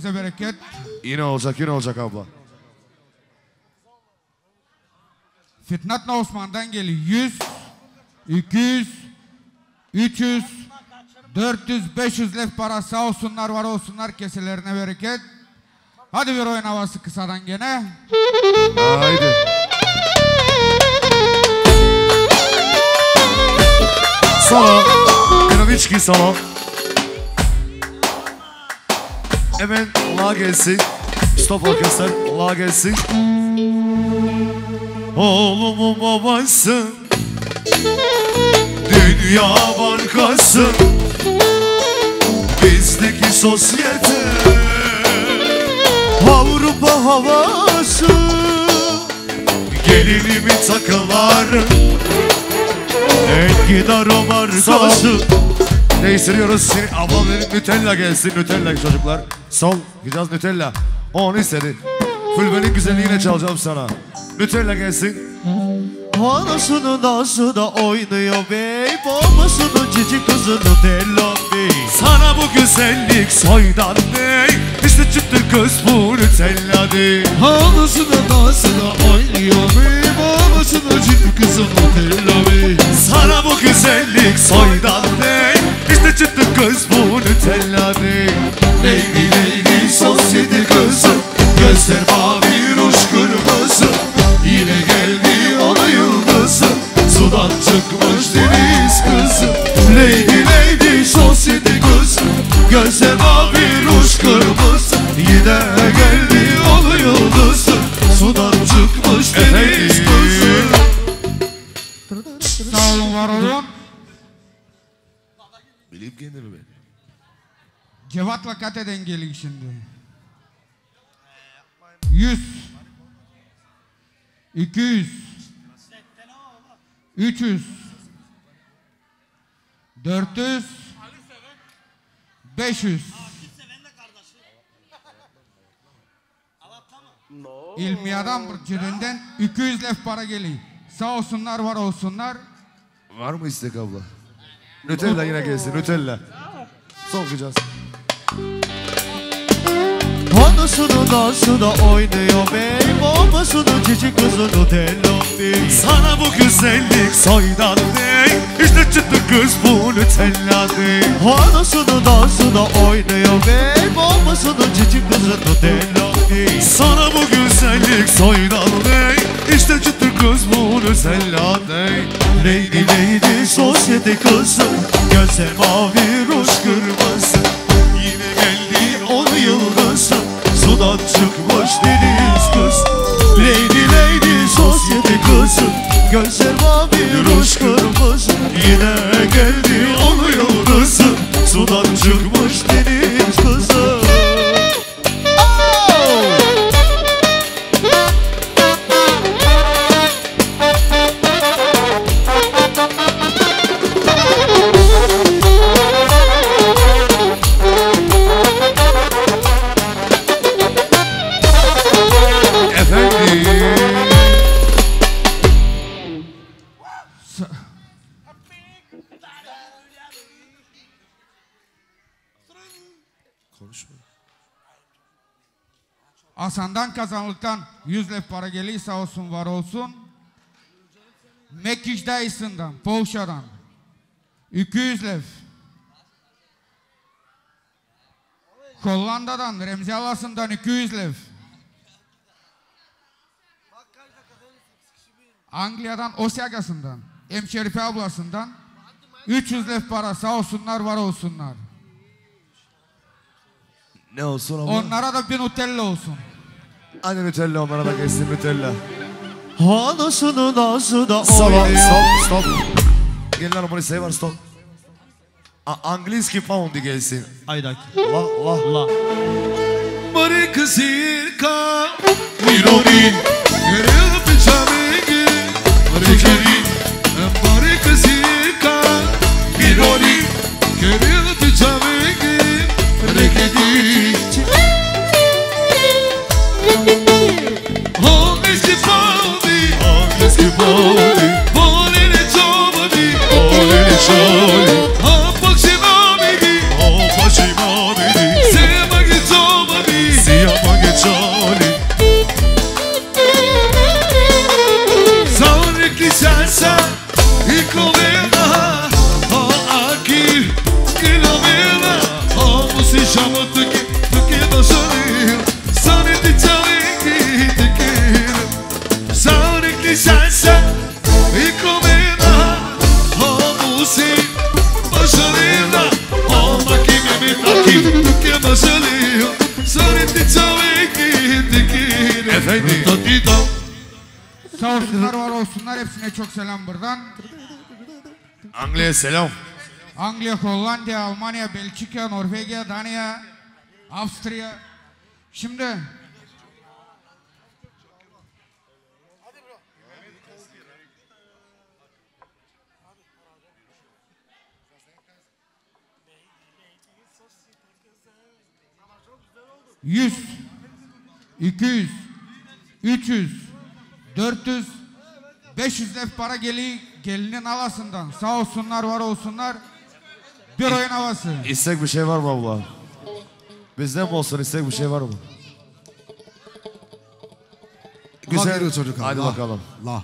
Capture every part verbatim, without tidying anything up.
Kesinize bereket. Yine olacak, yine olacak abla. Fitnatna Osman'dan geliyor. yüz, iki yüz, üç yüz, dört yüz, beş yüz lef para sağ olsunlar, var olsunlar, keselerine bereket. Hadi bir oyun havası kısadan gene. Haydi. Solo. Kinoviçki solo. Hemen la gelsin. Stop orkestr. La gelsin. Oğlumun babası, dünya bankası, bizdeki sosyete, Avrupa havası, gelinimi takılar, Engidar o markası. Değiştiriyoruz seni. Ablam benim Nutella gelsin, Nutella çocuklar. Sol gideceğiz Nutella. Onu istedi. Fulbenin güzelliğine çalacağım sana. Nutella gelsin. Anasının ağzı da oynuyor bey, babasının cici kızı Nutella bey. Sana bu güzellik soydan bey, işte çıktı kız bu Nutella değil. Anasının ağzı da oynuyor bey, babasının cici kızı Nutella bey. Sana bu güzellik soydan bey, işte çıktı kız bu Nutella değil. Lady lady sosyete kızı, gözler mavi ruj kırmızı, yine geldi ona yıldızı, sudan çıkmış deniz kızı. Lady lady sosyete kızı, gözler mavi ruj kırmızı, yine geldi ona yıldızı, sudan çıkmış deniz kızı. Sağ olun, var olun. Bilip kendimi ben. Cevat'la Kate'den geliyor şimdi. yüz, iki yüz, üç yüz, dört yüz, beş yüz. İlmiyadan cirinden iki yüz lef para geliyor. Sağ olsunlar, var olsunlar. Var mı istek abla? Nutella yine gelsin, Nutella. Sokacağız. Anasının ağzı da oynuyor bey, babasının cici kızı Nutella bey. Sana bu güzellik soydan değil, işte çıktı kız bu Nutella değil. Anasının ağzı da oynuyor bey, babasının cici kızı Nutella bey. Sana bu güzellik soydan değil, işte çıktı kız bu Nutella değil. Lady lady sosyete kızı, gözler mavi ruj kırmızı, yine geldi onu yıldızı, sudan çıkmış deniz kız. Lady lady sosyete kızı, gözler mavi ruj kırmızı, yine geldi onu yıldızı, sudan çıkmış deniz kızı. Hasan'dan kazanlıktan yüz lef para geliyor, sağ olsun, var olsun. Mekkiş dayısından, Polşa'dan iki yüz lef. Hollanda'dan, Remzi Alası'ndan iki yüz lef. Anglia'dan, Osyagası'ndan, Hemşerife ablasından üç yüz lef para, sağ olsunlar, var olsunlar. Ne olsun abla? Onlara da bir Nutella olsun. Hadi Nutella, onlara da gelsin Nutella. Anasının ağzı da Stop, oynuyor. stop, stop. Gelin hanım bunu sever, stop. A Angliski poundi gelsin. Aydak. La, la, la. Marika Zirka Mironi Gerel Pichamegi Marikeri Marika Zirka Mironi Gerel Pichamegi Marikeri Angliski poundi Angliski poundi Volene çobadi Volene çobadi Apaximamegi Apaximamegi Semagi çobadi salsa y comida. Oh, aquí, y la vida. Oh, música, tú que, tú que vas a ir. Sanity, sanity, te quiero. Sanity, salsa y comida. Oh, música, vas a ir. Oh, aquí, me aquí, tú que vas a ir. Sanity, sanity, te quiero. Efendim. Sağ olsunlar, var olsunlar. Hepsine çok selam buradan. Angliya'ya selam. Anglia, Hollanda, Almanya, Belçika, Norveçya, Danya, Avusturya. Şimdi yüz, iki yüz, üç yüz, dört yüz, beş yüz lef para geliyor gelinin alasından. Sağ olsunlar, var olsunlar. Bir oyun havası. İstek bir şey var mı abla? Bizden mi olsun, istek bir şey var mı? Güzel geliyor çocuk. Hadi la, bakalım. La.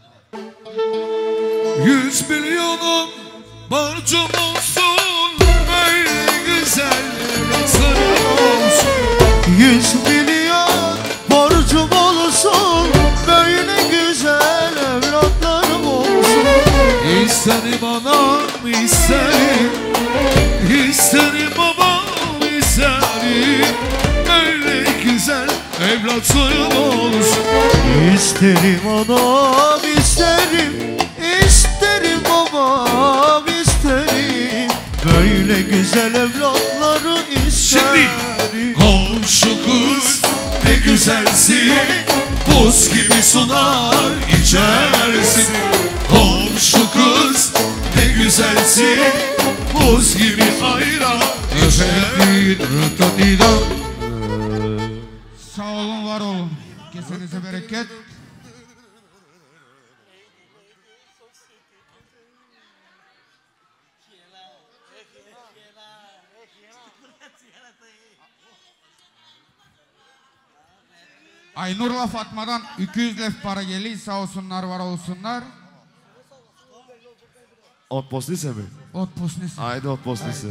Yüz milyonum borcum olsun, böyle güzel sarım olsun. Yüz milyon borcum olsun, böyle güzel evlatlarım olsun. İsterim anam, isterim, isterim babam, isterim, böyle güzel evlatlarım olsun. İsterim anam, isterim, isterim babam, isterim, böyle güzel evlatları isterim. Şimdi komşu kız ne güzelsin, buz gibi sular içersin. Komşu kız ne güzelsin, buz gibi ayran içersin. Sağ olun, var olun. Kesenize bereket. Aynur'la Fatma'dan iki yüz lef para geliyor. Sağ olsunlar, var olsunlar. Ot postise mi? Ot pusnesi. Haydi ot postise.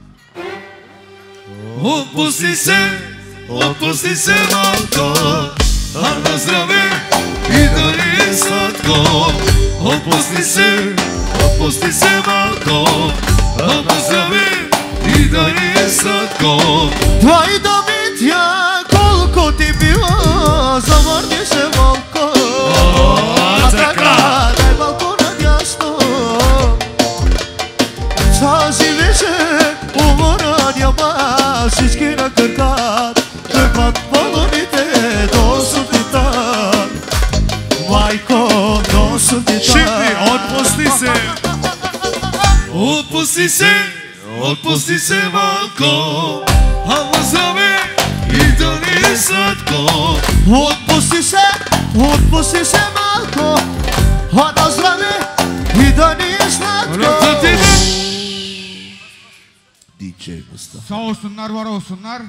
Ot postise, ot postise malko, harda zdrave i da je slatko. Ot postise, ot postise malko, harda zdrave i da je slatko. Tvoj dobit ja, koliko ti bilo, zavrni se volko. A така, дай малко надясно. Тази вечер умора няма, всички на кракат, тръгват балоните до сутита. Майко, до сутита. Şimdi отпусти се, отпусти се, отпусти се малко, harda zdrave i da je slatko. Отпусти се, отпусти се малко, а да здраве и да ни е сладко. Диджей Мустафа. Sağ olsunlar, var olsunlar.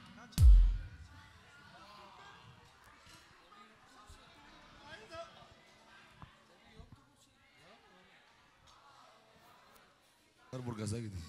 Burgaz'a gidiyor.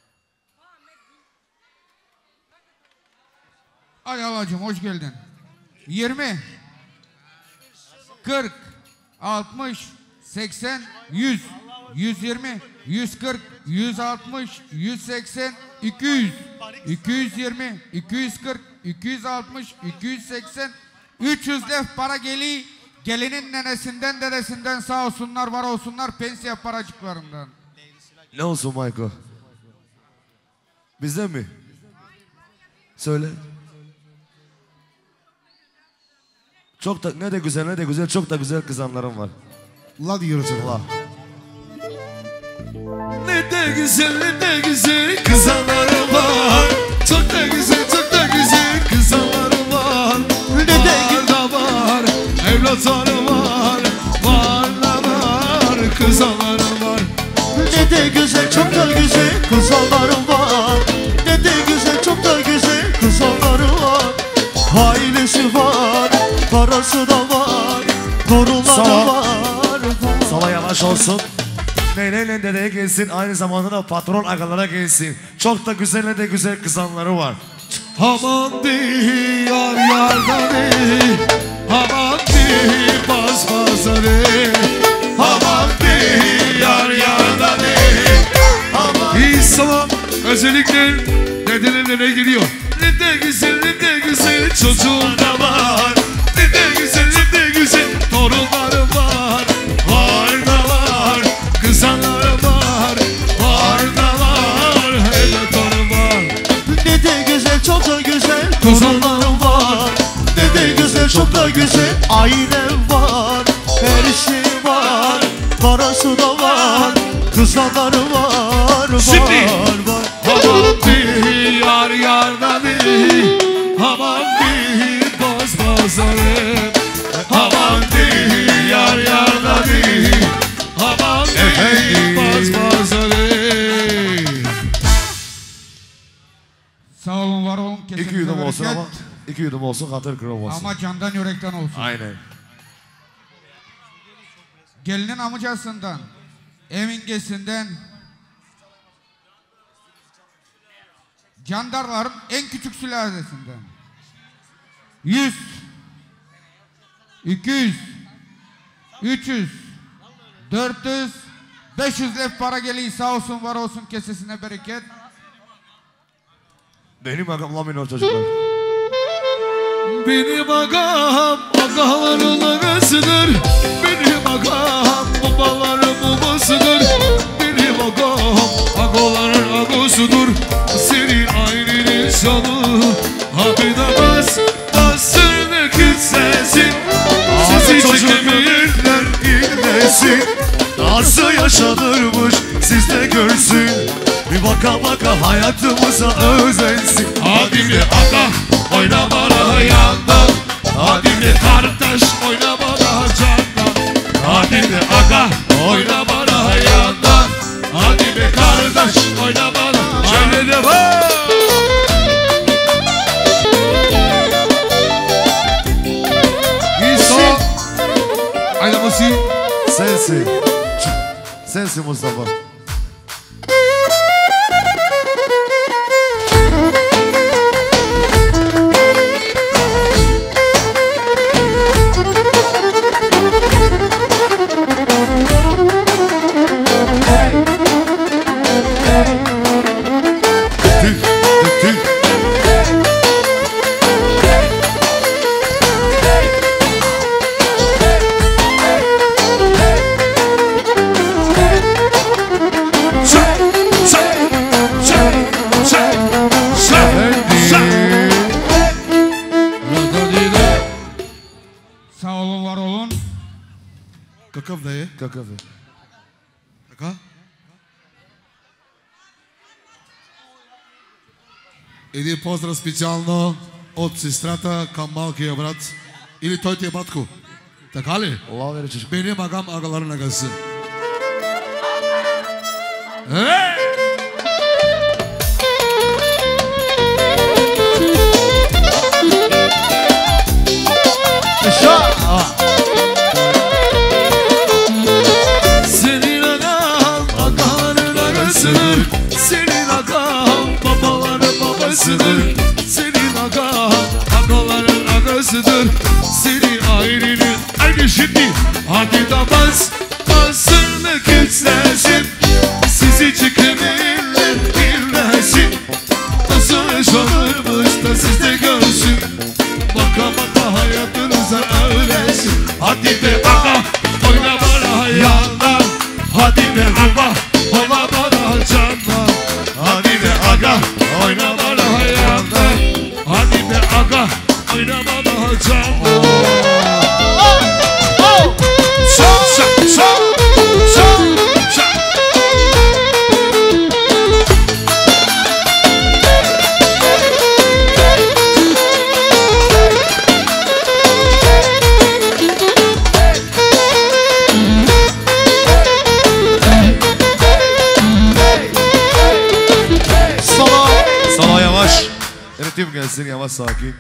Hadi halacığım, hoş geldin. yirmi, kırk, altmış, seksen, yüz, yüz yirmi, yüz kırk, yüz altmış, yüz seksen, iki yüz, iki yüz yirmi, iki yüz kırk, iki yüz altmış, iki yüz seksen, üç yüz lef para geliyor. Gelinin nenesinden, dedesinden sağ olsunlar, var olsunlar, pensiye paracıklarından. Ne olsun Mayko? Bizden mi? Söyle. Çok da ne de güzel ne de güzel çok da güzel kızanlarım var. La diyoruz Allah. Ne de güzel ne de güzel kızanlarım var. Çok da güzel çok da güzel kızanlarım var. Ne de var da var evlatlarım var. Var da var kızanlarım var. Ne de güzel çok da güzel kızanlarım var. Ne de güzel çok da güzel kızanlarım var. Ailesi var, parası da var, torunları Sağ ol. var. Sana yavaş yavaş olsun. Neyneyle dedeye gelsin, aynı zamanda da patron agalara gelsin. Çok da güzel ne de güzel kızanları var. Aman diyar yardanı, aman diyar baz bazarı, aman diyar yardanı, aman. İnsanlar özellikle dedelerine giriyor. Ne de güzel, ne de güzel çocuğum da var. Ne de güzel, ne de güzel torunlarım var. Var da var, kızanlarım var. Var da var, hele torun var. Ne de güzel, çok da güzel torunlarım var. Ne de güzel, çok da güzel ailem var. Her şey var, parası da var. Kızanlarım var, var, Şimdi. var. Aman bir yar yardanı, aman bir boz bozarım. Aman bir yar yardanı, aman bir boz bozarım. Sağ olun, var olun. İki Kesinize yudum olsun bereket. ama, iki yudum olsun, hatır kırım olsun. Ama candan yürekten olsun. Aynen. Gelinin amcasından, emingesinden, Candarların en küçük sülalesinden. Yüz, iki yüz, üç yüz, dört yüz, beş yüz lef para geliyor, sağ olsun var olsun, kesesine bereket. Benim agamla minor çocuklar. Benim agam agaların agasıdır. Benim agam babaların babasıdır. Benim agam agaların agosudur. Senin ailenin şanı habidamaz. Basırını kıtsesin. Sizi çekemeyenler inlesin. Nasıl yaşanırmış siz de görsün. Bir baka baka hayatımıza özensin. Hadi bir aga oynamana yandan. Hadi bir kardeş oynamana candan. Hadi bir aga oynamana yandan. Hadi bir kardeş oynamana. Şöyle de var. İnsan aylaması Sensin. Sensin Mustafa. Sağ olun, var olun. Какъв да е? Какъв е? Така? Един поздрав специално от сестрата към малкия брат. Или той ти е батко. Така ли? Allah verir çocuk. Benim agam agaların agası. Hey! Senin agam agaların agasıdır. Senin agam babaların babasıdır. Senin agam agaların agasıdır. Senin ailenin aynı şimdi. Hadi da bas, basını kütlesin. Sizi çıkınırlar dinlesin. Nasıl yaşanırmış da siz de görsün. Baka baka hayatınıza öylesin. Hadi be baka oyna bana yandan. Hadi be baba oyna bana candan. Hadi be aga oyna bana yandan. Hadi be aga oyna bana candan. Şak şak şak şak şak. Sana yavaş. Ritim gelsin, yavaş sakin.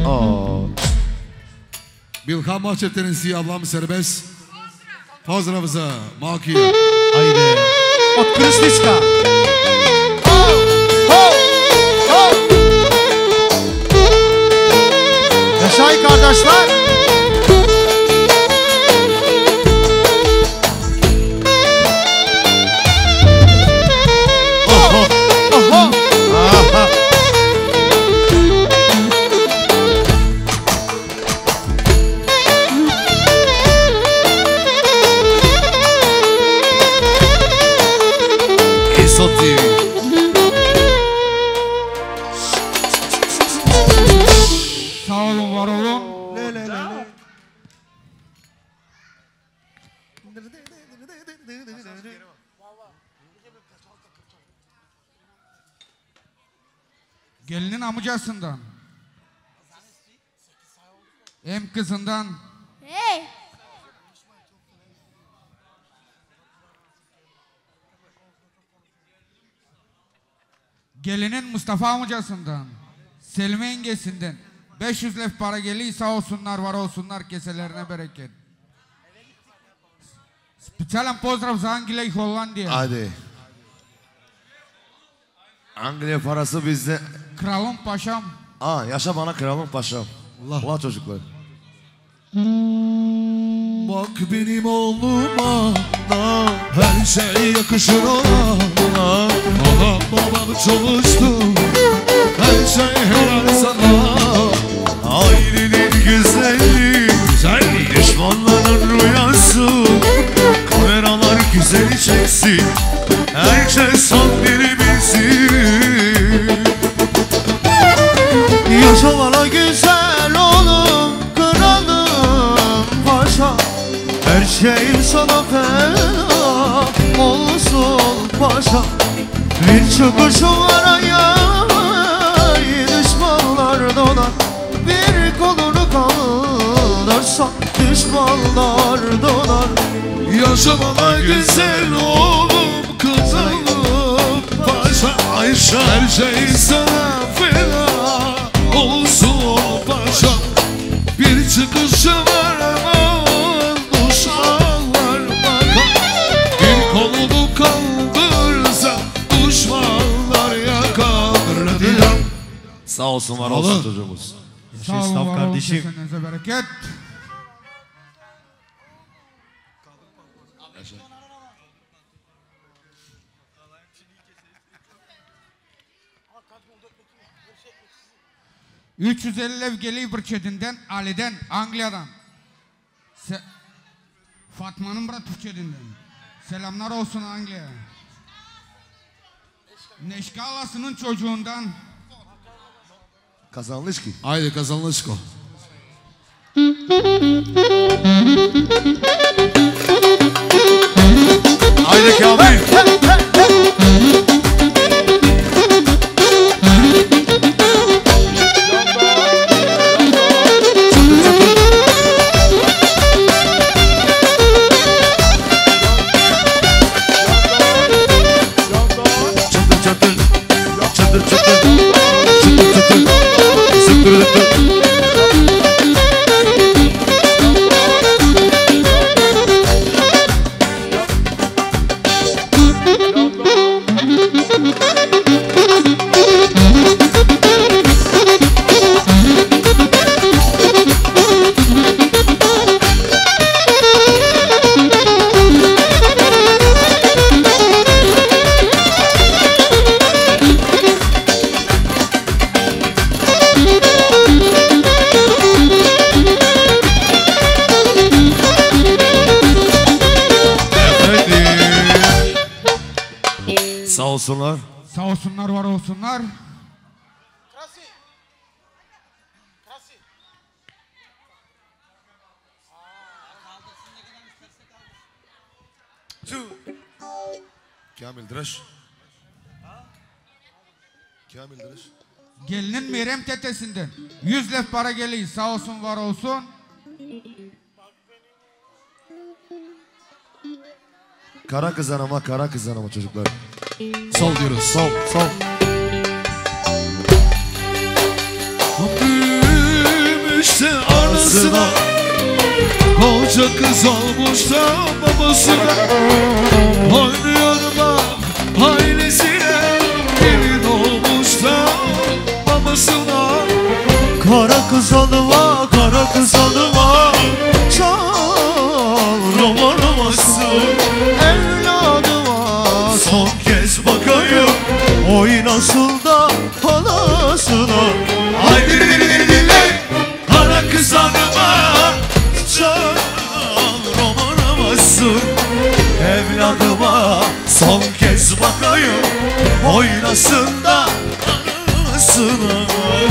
Oo. Bilhan Mahçetler'in siyah ablam serbest. Pozdrav za Malkija. Haydi. Od Krstička. Yaşay kardeşler. Oho. Oho. Aha. İso T V. Sağ olun, var olun. Gelinin amcasından. Hem kızından. Hey! Gelinin Mustafa amcasından. Selime yengesinden. beş yüz lef para geliyor, sağ olsunlar, var olsunlar, keselerine bereket. Specialen pozdrav za Anglija i Hollandija. Hadi. Angliya parası bizde. Kralım paşam. Aa, yaşa bana kralım paşam. Allah. Ulan çocuklar. Bak benim oğluma da her şey yakışır ona. Anam babam çalıştı, her şey helal sana. Ailenin güzelliği, Güzelliği. düşmanların rüyası. Kameralar güzeli çeksin, herkes haddini bilsin. Yaşa bana güzel oğlum, kralım paşa. Her şey sana feda olsun paşa. Bir çıkışım var ay, düşmanlar donar. Bir kolunu kaldırsan düşmanlar donar. Yaşa bana güzel oğlum, kızım paşa. Ayşe her şey sana feda olsun paşa. Bir çıkışı var aman düşmanlar bakar. Bir kolunu kaldırsa düşmanlar yakar. Dilan. Sağ olsun var Oğlum. olsun çocuğumuz. Sağ olun, Esnaf var olun, kardeşim. kesenize bereket. üç yüz elli ev geliyor Birçedinden, Ali'den, Angliya'dan. Se Fatma'nın bırak Türkçedinden. Selamlar olsun Angliya. Neşkalasının çocuğundan. Kazanmış ki. Haydi kazanlaşko. Haydi Kamil. Çatır çatır. Çatır çatır. Çatır çatır. Zıttır zıttır. Sağ olsunlar. Sağ olsunlar, var olsunlar. Kamil Dıraş. Kamil Dıraş. Gelinin Meryem tetesinden. yüz lef para geliyor, sağ olsun, var olsun. Kara kızan ama kara kızan ama çocuklar. Sol diyoruz. Sol sol. Büyük Koca kız olmuş da babasına oynuyor bak ailesine. Gelin olmuş da babasına. Kara kız alıva, kara kız alıva, çal roman romasın evladıma. Son kez bakayım oy nasıl da halasına. Haydi dili dili dili kara kız hanıma. Çal roman romasın evladıma. Son kez bakayım oynasın da halasına.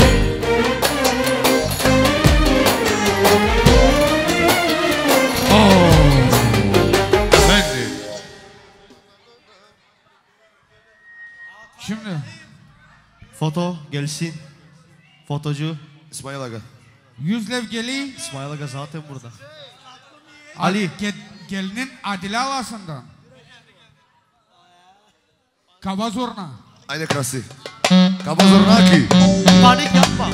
Şimdi Foto gelsin. Fotocu İsmail Aga. yüz lev geli İsmail Aga zaten burada. Ali ge, gelinin Adile alasından. Kaba zurna. Aynı krasi. Kabazornaki. Panik yapma.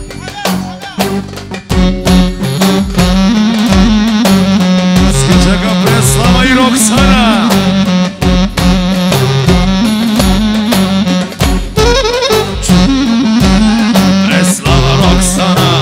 Скачака Преслава и Роксана. Преслава Роксана.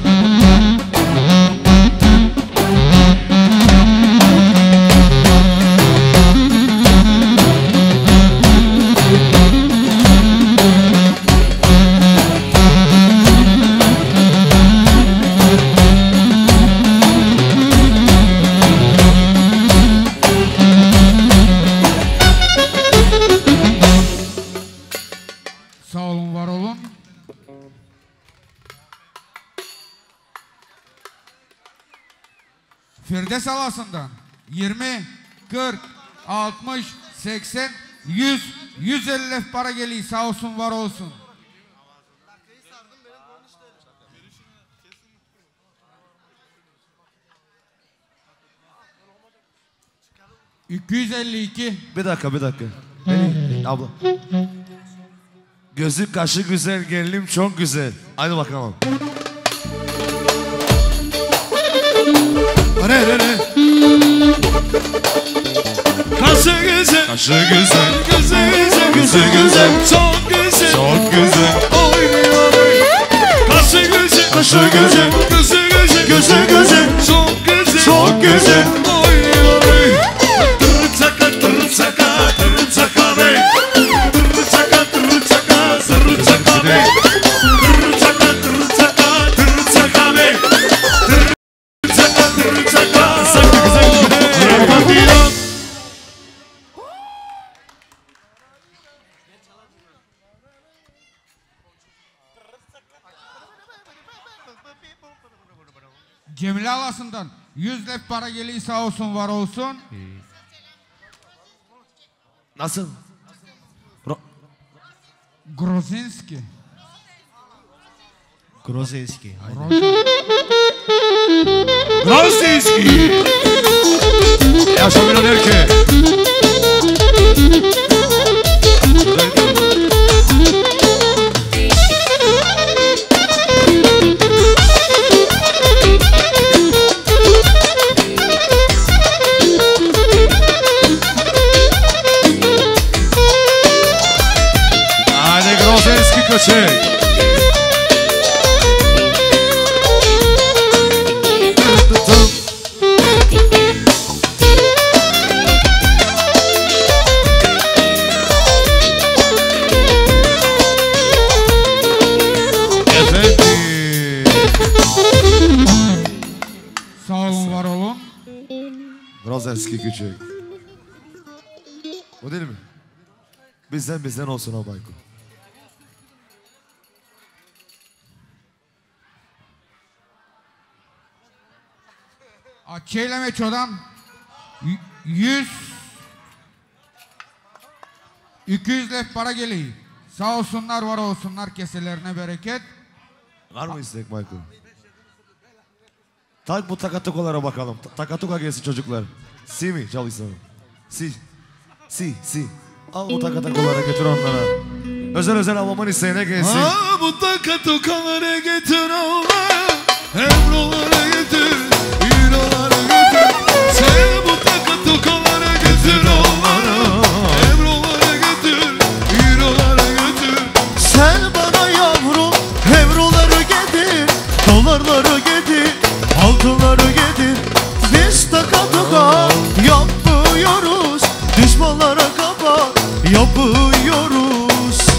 Sağ olun, var olun. Firdevs alasından yirmi, kırk, altmış, seksen, yüz, yüz elli lef para geliyor. Sağ olsun, var olsun. iki yüz elli iki. Bir dakika bir dakika. Beni, abla. Gözü kaşı güzel, gelinim çok güzel. Hadi bakalım. Ne ne ne Kaşı güzel, Kaşı güzel, gözü güzel, gözü güzel, çok güzel, çok güzel. oynuyor. Kaşı güzel, Kaşı güzel, gözü güzel, gözü güzel, çok güzel, çok güzel. oynuyor. Tırçaka tırçaka tırçaka bey, tırçaka tırçaka tırçaka bey, tırçaka tırçaka tırçaka bey, tırçaka tırçaka tırçaka bey. Cemile alasından yüz lef para geliyor. Sağ olsun, var olsun. Nasıl? Ro Grozinski. Grozinski. Rosinski. Ja što milionerke. Ajde Grozinski kočej. Sağ olun, var olun. Grozinski küçük. O değil mi? Bizden bizden olsun o Bayko. Açıyla Meço'dan y- yüz, iki yüz lef para geliyor. Sağ olsunlar, var olsunlar, keselerine bereket. Var mı istek Bayko? Tak bu takatukalara bakalım. Ta- Takatuka gelsin çocuklar. Si mi çalışsın? Si. Si, si. Al bu takatukalara götür onlara. Özel özel ablamın isteğine gelsin. Aa, bu takatukalara getir Allah, evrolara getir, eurolara getir. Sen bana yavrum evroları getir, dolarları getir, altınları getir. Biz taka taka yapıyoruz, düşmanlara kafa yapıyoruz.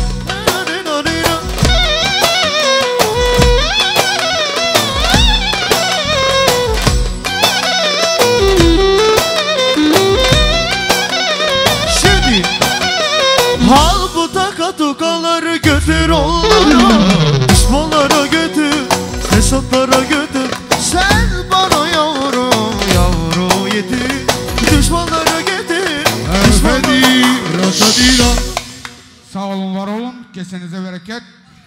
Şimdi al bu taka tukaları götür onlara, düşmanlara götür, hesaplara götür. Sen bana yavrum yavru yedir, düşmanlara getir. Efendi Rasadina. Sağ olun, var olun. Kesenize bereket.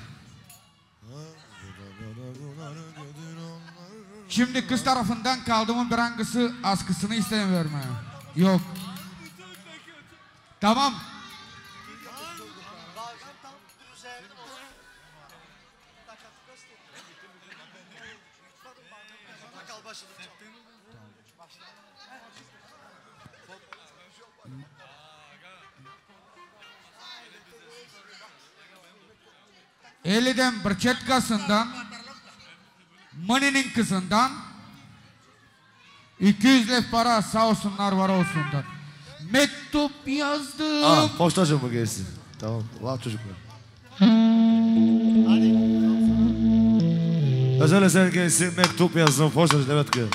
Şimdi kız tarafından kaldığımın bir hangisi askısını istemiyorum ha. Yok. Tamam. Eli'den Birçetkası'ndan, Mani'nin kızından iki yüz lef para sağ olsunlar, var olsunlar. Mektup yazdım. Aa, postacı mı gelsin? Tamam, var çocuklar. Özel özel gelsin, mektup yazdım, postacı, evet gel.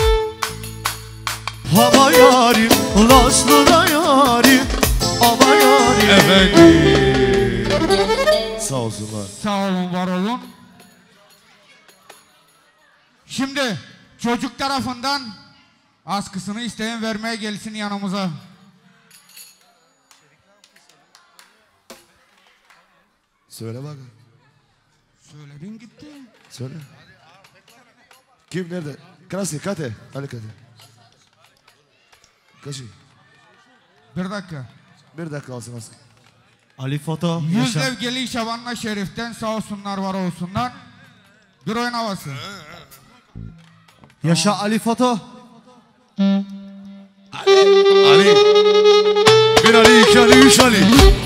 Ama yarim, laslı da yarim, ama yarim. Efendim. Sağ olsunlar. Sağ olun, var olun. Şimdi çocuk tarafından askısını isteyen vermeye gelsin yanımıza. Söyle bak. Söyledin gitti. Söyle. Kim nerede? Krasi, Kate. Ali Kate. Kaçı? Bir dakika. Bir dakika alsın askı. Ali foto. Yüz Yaşa. lev geliş Şabanla Şerif'ten sağ olsunlar, var olsunlar. Bir oyun havası. Yaşa Ali foto. Ali. Bir Ali, iki Ali, üç Ali.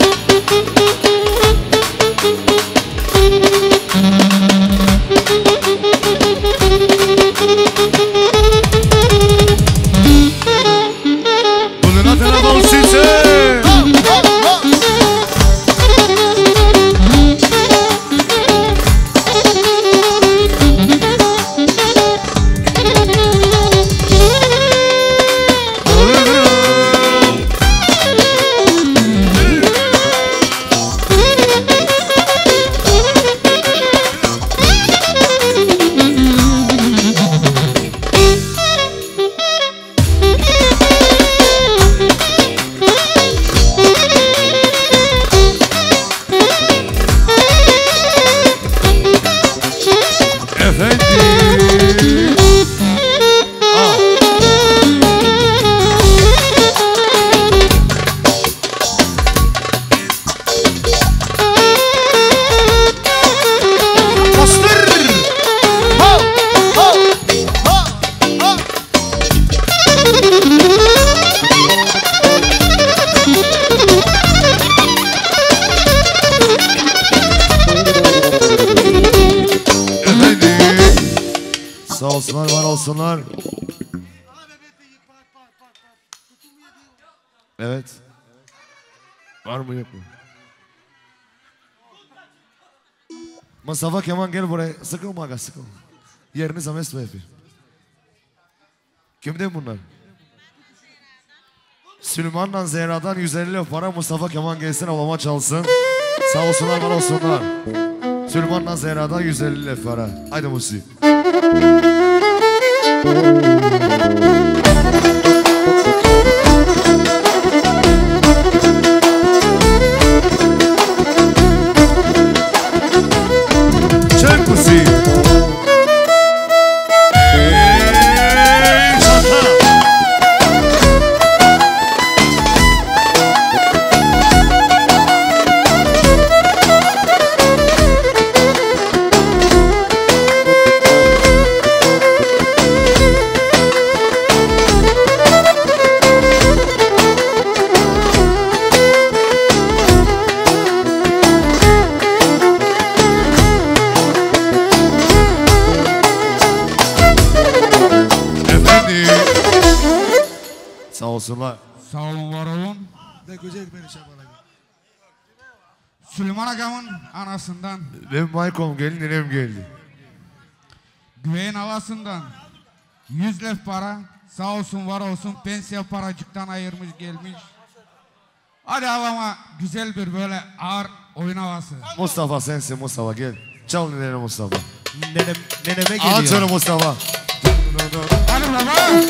Bunun telefon size. Sağ olsunlar, var olsunlar. Evet. Var mı yok mu? Mustafa Kemal gel buraya. Sıkılma aga, sıkılma. Yerini Zames mi yapıyor? Kimden bunlar? Süleyman'dan Zehra'dan yüz elli lira para. Mustafa Kemal gelsin, avlama çalsın. Sağ olsunlar, var olsunlar. Süleyman'dan Zehra'dan yüz elli lira para. Haydi Musi. Çek Musi. olsunlar. Sağ olun, var olun. Ne güzel beni Şaban Aga. Süleyman Agam'ın anasından, Benim Maykom gelin, ninem geldi. Güveyin alasından yüz lef para, sağ olsun var olsun, pensiye paracıktan ayırmış gelmiş. Hadi havama güzel bir böyle ağır oyun havası. Mustafa sensin Mustafa, gel. Çal nineni Mustafa. Nenem, neneme geliyor. Aç onu Mustafa. Hadi baba.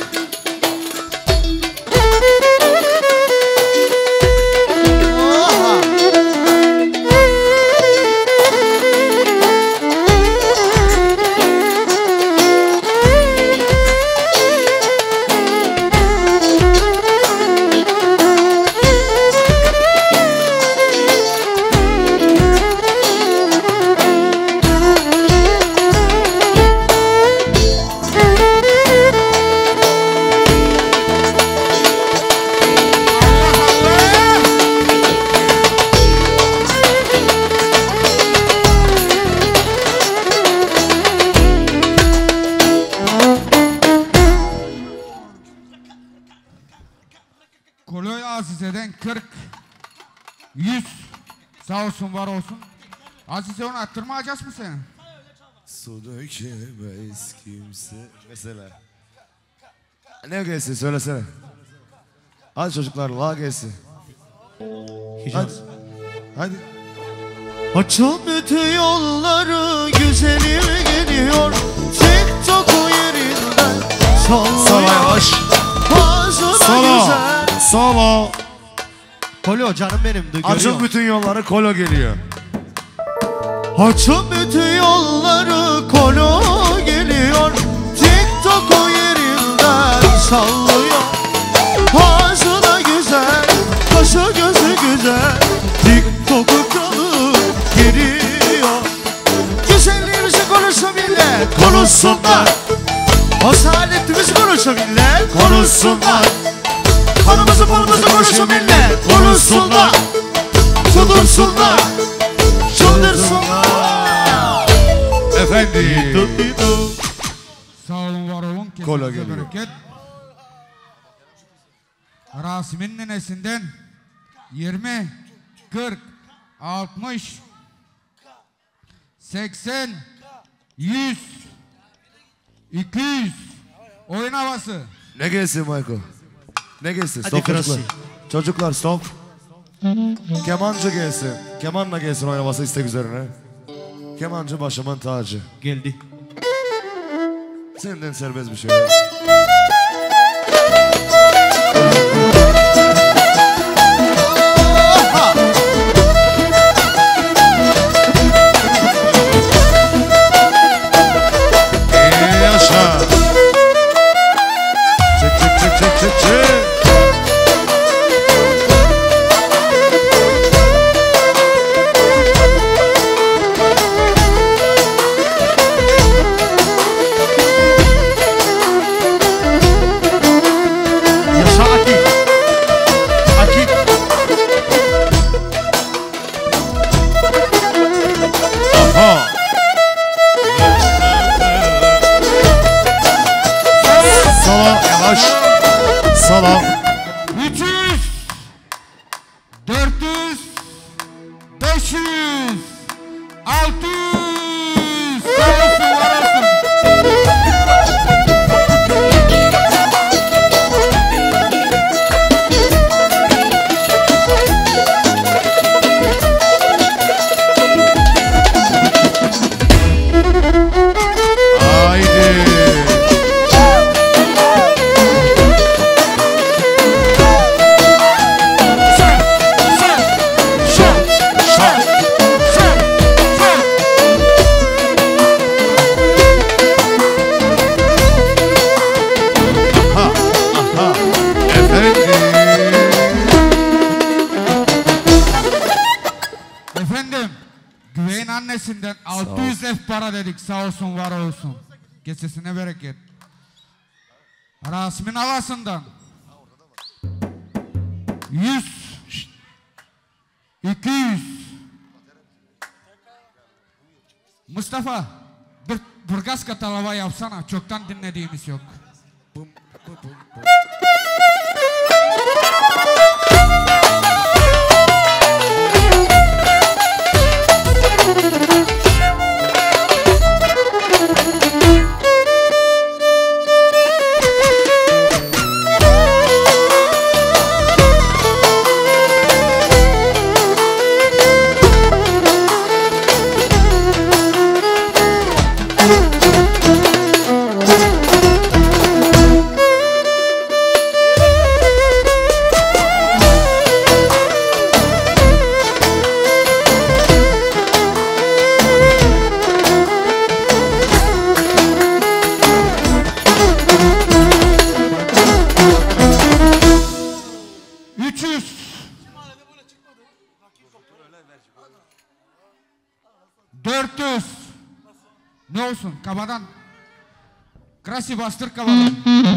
Koloy Azize'den kırk, yüz, sağ olsun var olsun. Azize onu attırmayacağız mı sen? Su dökemez kimse. Mesela. Ne gelsin söylesene. Hadi çocuklar la gelsin. Hadi. Hadi. Açıl bütün yolları güzelim geliyor. TikTok o yerinden sallıyor. Sala yavaş. Ağzına Sala. güzel. Sala. Kolo canım benim de görüyor. Açıl bütün yolları kolo geliyor. Açıl bütün yolları kolo geliyor. TikTok o yerinden sallıyor. Ağzına güzel, kaşı gözü güzel. TikTok'u kralı geliyor. Güzelliğimizi konuşsun millet, konuşsunlar. Asaletimizi konuşsun millet, konuşsunlar. Kanımızı balımızı konuşsun millet, konuşsunlar. Çıldırsunlar, çıldırsunlar. Efendim. Sağ olun, var olun. Kola Kesinize geliyor. bereket. Rasim'in ninesinden yirmi, kırk, altmış, seksen, yüz, iki yüz. Oyun havası. Ne gelsin Michael? Ne gelsin? Hadi Stop çocuklar. Krasi. Çocuklar stop. Kemancı gelsin. Kemanla gelsin oynaması istek üzerine. Kemancı başımın tacı. Geldi. Senden serbest bir şey. Ee, yaşa. Çek çek çek çek çek çek. Yaşa Akif. Akif. Aha. Sala yavaş. Sala. üç yüz, dört yüz, beş yüz, altı yüz. Sağ olsun, var olsun. Haydi. Aha, aha. Efendim. Efendim, Güveyin annesinden altı yüz lef para dedik, sağ olsun, var olsun. Kesesine bereket. Rasmin havasından yüz, iki yüz. Mustafa, bir Burgaz katalava yapsana, çoktan dinlediğimiz yok. dört yüz. Ne olsun kabadan. Krasi bastır kabadan.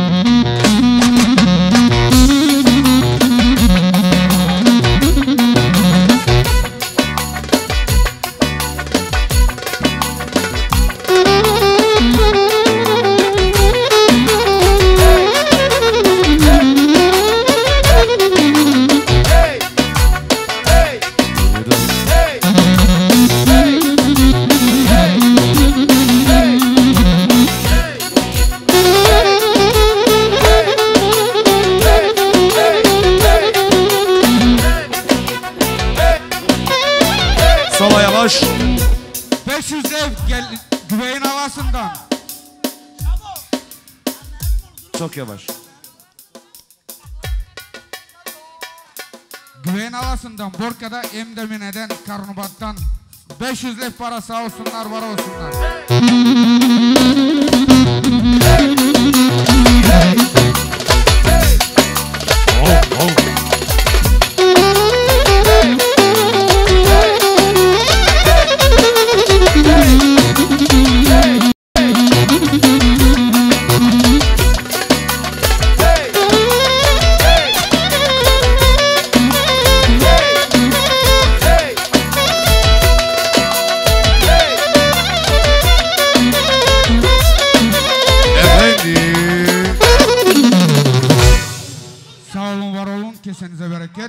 beş yüz ev gel güveyin havasından. Çok yavaş. Güveyin havasından, Borka'da Emdemine'den, Karnubat'tan beş yüz ev para sağ olsunlar, var olsunlar. Oh, oh. Kesenize bereket.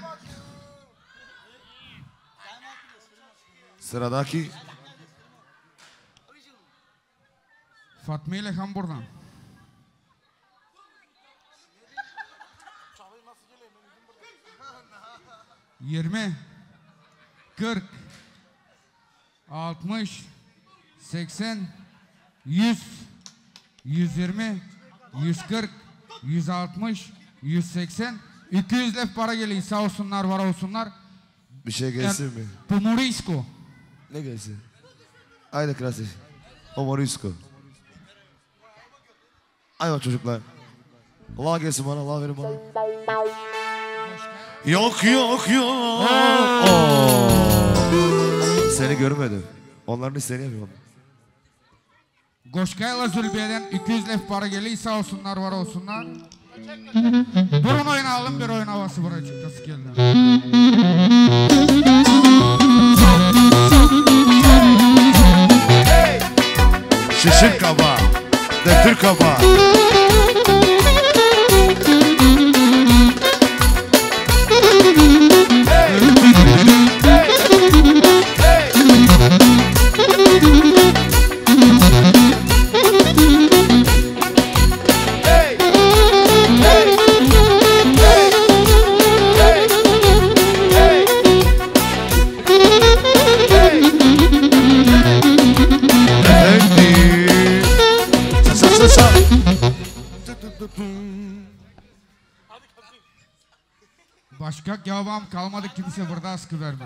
Sıradaki Fatma ile Han buradan. Yirmi, kırk, altmış, seksen, yüz, yüz yirmi, yüz kırk, yüz altmış, yüz seksen. iki yüz lef para geliyor, sağ olsunlar, var olsunlar. bir şey gelsin Yani, mi? Pomorisco. Ne gelsin? Haydi Krasi. Pomorisco. Haydi çocuklar. Allah gelsin bana, Allah verin bana. Yok yok yok. Oo. Seni görmedim. Onların seni yapıyorum. Goşkayla Zülbiye'den iki yüz lef para geliyor, sağ olsunlar, var olsunlar. Burun oynayalım, bir oyun havası buraya çıktı geldi. Şişir kaba, döktür kaba. Başka cevabım kalmadı, kimse burada askı verme.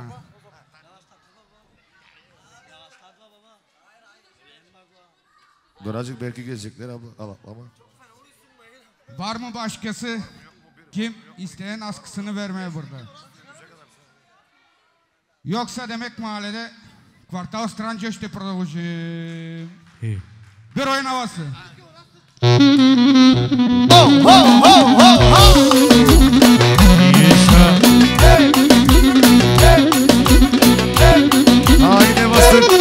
Dur azıcık belki gelecekler abla. Al ama. Var mı başkası? Kim isteyen askısını vermeye burada? Yoksa demek mahallede Kvartal Stranceş'te продолжим. Bir oyun havası. Oh, oh, oh, oh, oh. Haydi bastır.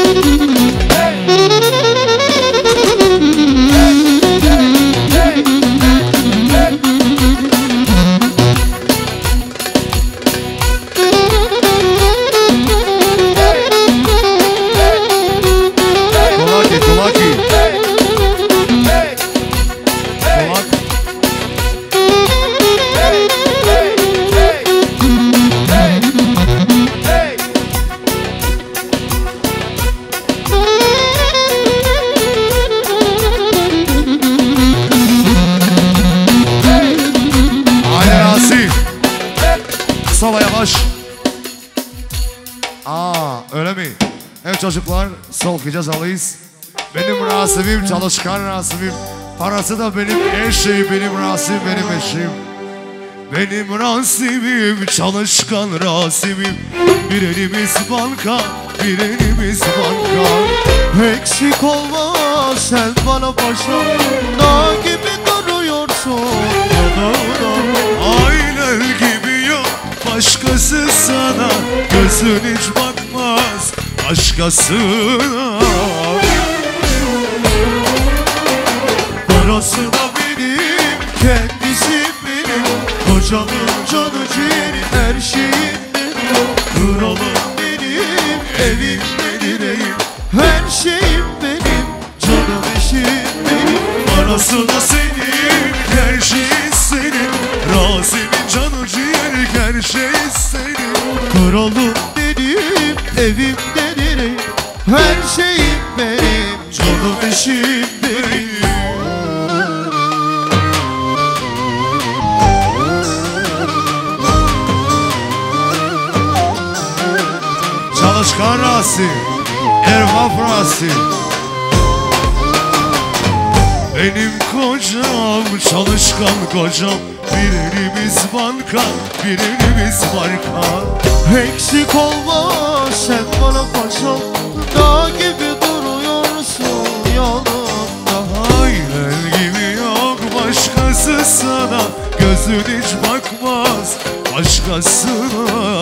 Kolaki, kolaki. Kolak. Sola yavaş. Aa öyle mi? Evet çocuklar, sol cezalıyız. Benim Rasim'im, çalışkan Rasim'im. Parası da benim eşeğim, benim Rasim, benim eşeğim. Benim Rasim'im, çalışkan Rasim'im. Bir elimiz banka, bir elimiz banka. Eksik olma sen bana paşam, dağ gibi duruyorsun yanımda. Aynen gibi yok başkası sana, gözün hiç bakmaz başkasına. Parası da benim, kendisi benim, kocamın canı ciğeri, her şeyim benim. Kralım benim, evim benim, her şeyim benim, canım eşim benim. Parası da senin, her şey senin. Rasim'in canı ciğeri, her şey senin. Kralım benim, evim benim, her şeyim benim, canım eşim benim. Çalışkan Rasim, Ervaf Rasim. Benim kocam, çalışkan kocam. Bir elimiz banka, bir elimiz marka. Eksik olma sen bana paşam, dağ gibi duruyorsun yanımda. Aynen gibi yok başkası sana, gözün hiç bakmaz başkasına.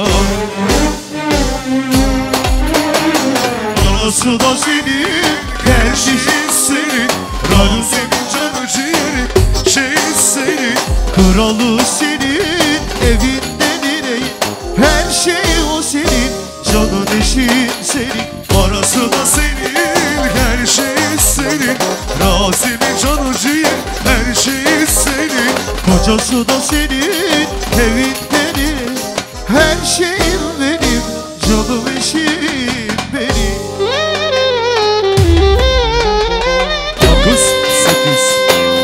Parası da senin, Her şey senin, Rasim'in canı ciğeri, şey senin. kralı senin, evinde direğin, her şey o senin, canın eşin senin. Parası da senin, her şey senin. Rasim'in canı ciğer, her şey senin. Kocası da senin, evinde direğin, her şeyim benim, canım eşim benim. Dokuz, sekiz.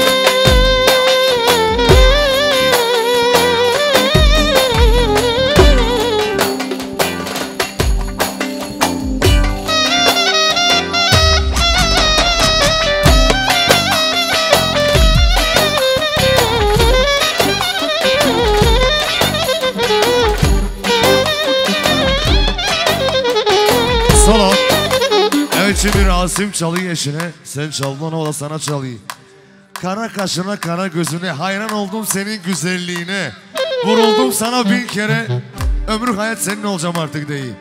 Solo. Evet şimdi Rasim çalıyor eşine. Sen çalman o da sana çalıyor. Kara kaşına kara gözüne, hayran oldum senin güzelliğine. Vuruldum sana bin kere. Ömrü hayat senin olacağım artık değil.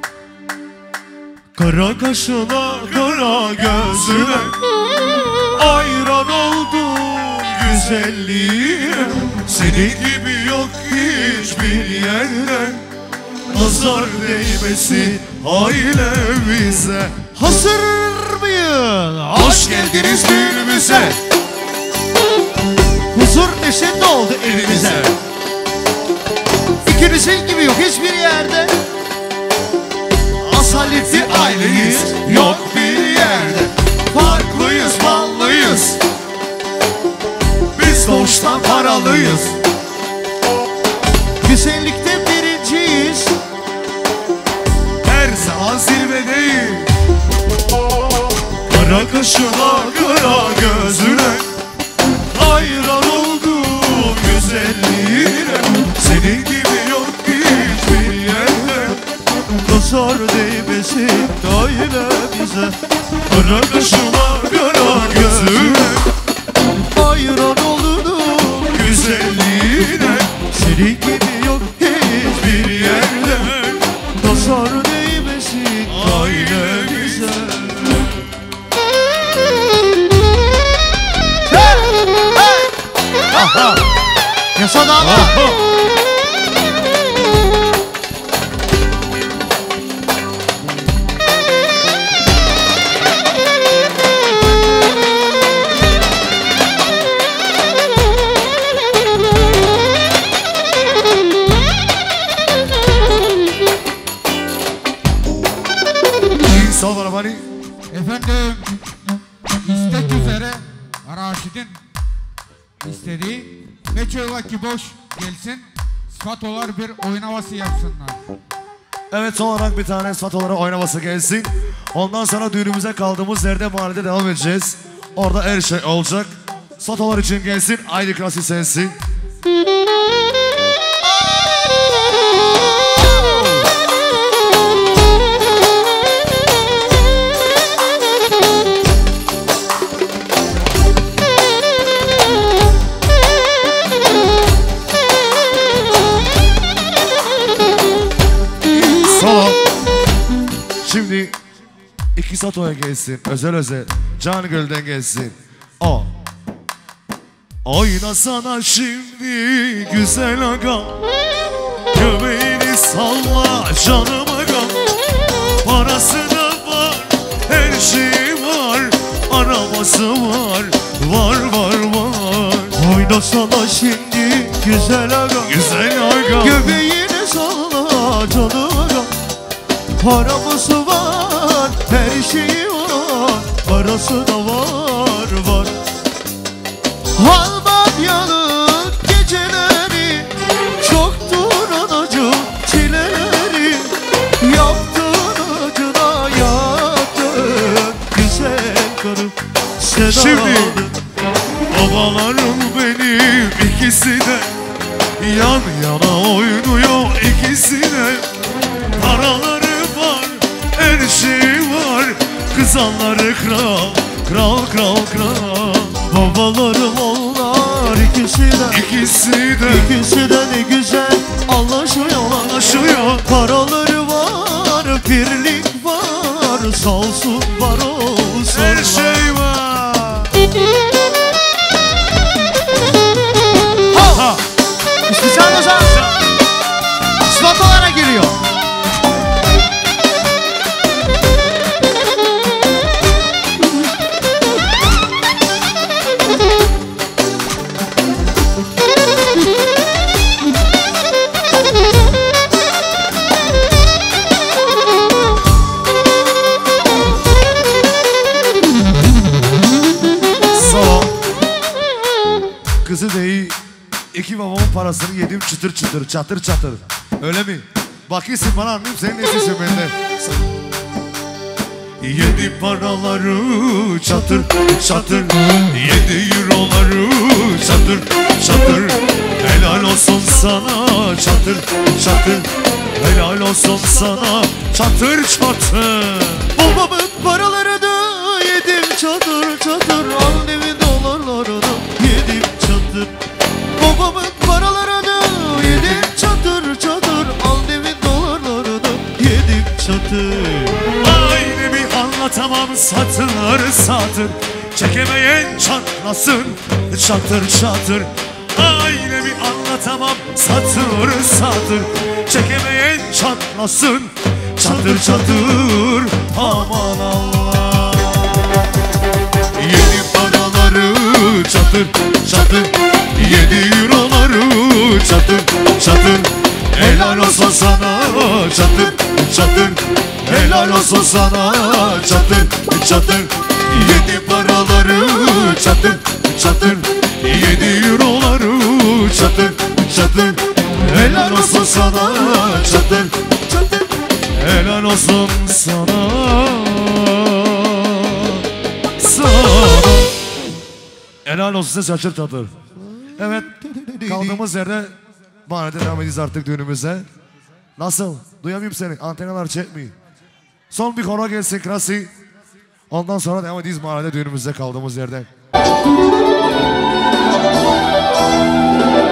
Kara kaşına, kara gözüne, hayran oldum güzelliğine. Senin gibi yok hiçbir yerde. Nazar değmesin ailemize. Hazır mıyız? Hoş geldiniz düğünümüze. Huzur neşe doldu evimize. İkinizin gibi yok hiçbir yerde. Asaleti aynıyız, Yok bir yerde. Farklıyız, ballıyız. Biz doğuştan paralıyız. güzellikte birinciyiz. Her zaman zirvedeyiz. Kara kaşına, kara gözüne, hayran oldum güzelliğine. Senin gibi yok hiçbir yerde. Nazar değmesin ailemize. Kara kaşına, kara gözüne, Hayran oldum güzelliğine. senin gibi yok hiçbir Bir yerde nazar değmesin ailemize. Aha! Yaşa dağlar! Sağ ol bana. Efendim, istek üzere Raşid'in istediği Meçhulaki boş gelsin. Sfatolar bir oyun havası yapsınlar. Evet, son olarak bir tane Sfatolara oynaması gelsin. Ondan sonra düğünümüze kaldığımız yerde mahallede devam edeceğiz. Orada her şey olacak. Sfatolar için gelsin. Haydi klasi sensin. İki Sato'ya gelsin. Özel özel. Can Göl'den gelsin. O. Oynasana şimdi güzel agam. Göbeğini salla canım agam. Parası da var, her şeyi var. Arabası var, var var var. Oynasana şimdi güzel aga. Güzel agam. Göbeğini salla canım aga. Arabası var, her şeyi var. Parası da var var. Almanyalı geceleri, çoktur anacığım çileleri. Yaptığın acına yaktın güzel karım sen Şimdi aldın. babalarım benim ikisi de yan yana oynuyor ikisi de. Paraları var, her şeyi var. Kızanları kral, kral kral kral. Babalarım onlar ikisi de, İkisi de ikisi de ne güzel anlaşıyor, anlaşıyor. Paraları var, birlik var, sağ olsun var olsun. Her şey var. Ha! İşte sen de sen. Svatolara giriyor. Kızı değil, iki babamın parasını yedim çıtır çıtır, çatır çatır. Öyle mi? Bakıyorsun bana anlayayım, senin nesisin bende. Yedi paraları çatır çatır, yedi euroları çatır çatır. Helal olsun sana çatır çatır, helal olsun sana çatır çatır. Babamın paralarını yedim çatır çatır, annemin dolarlarını yedim çatır. Babamın paralarını yedim çatır çatır, annemin dolarlarını yedim çatır. Ailemi anlatamam satır satır, çekemeyen çatlasın çatır çatır. Ailemi anlatamam satır satır, çekemeyen çatlasın çatır çatır. Aman Allah. Yedi paraları çatır çatır, yedi euroları çatır çatır. Helal olsun sana çatır çatır, helal olsun sana çatır çatır. Yedi paraları çatır çatır, yedi euroları çatır çatır. Helal olsun sana çatır çatır, helal olsun sana sana. Helal olsun size çatır çatır. Evet, kaldığımız yerde mahallede devam edeceğiz artık düğünümüze. Nasıl? Duyamıyorum seni. Antenalar çekmeyin. Son bir koro gelsin Krasi. Ondan sonra devam edeceğiz mahallede düğünümüzde kaldığımız yerden.